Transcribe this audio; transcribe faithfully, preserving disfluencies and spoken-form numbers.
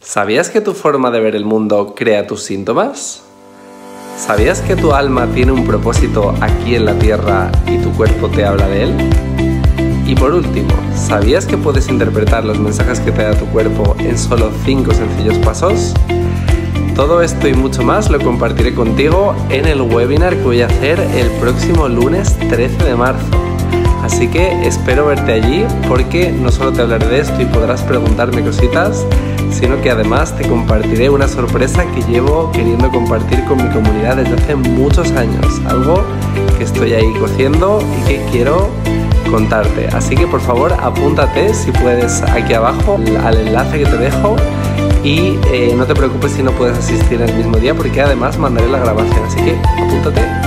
¿Sabías que tu forma de ver el mundo crea tus síntomas? ¿Sabías que tu alma tiene un propósito aquí en la tierra y tu cuerpo te habla de él? Y por último, ¿sabías que puedes interpretar los mensajes que te da tu cuerpo en solo cinco sencillos pasos? Todo esto y mucho más lo compartiré contigo en el webinar que voy a hacer el próximo lunes trece de marzo. Así que espero verte allí porque no solo te hablaré de esto y podrás preguntarme cositas, sino que además te compartiré una sorpresa que llevo queriendo compartir con mi comunidad desde hace muchos años. Algo que estoy ahí cociendo y que quiero contarte. Así que por favor apúntate si puedes aquí abajo al enlace que te dejo y eh, no te preocupes si no puedes asistir el mismo día porque además mandaré la grabación. Así que apúntate.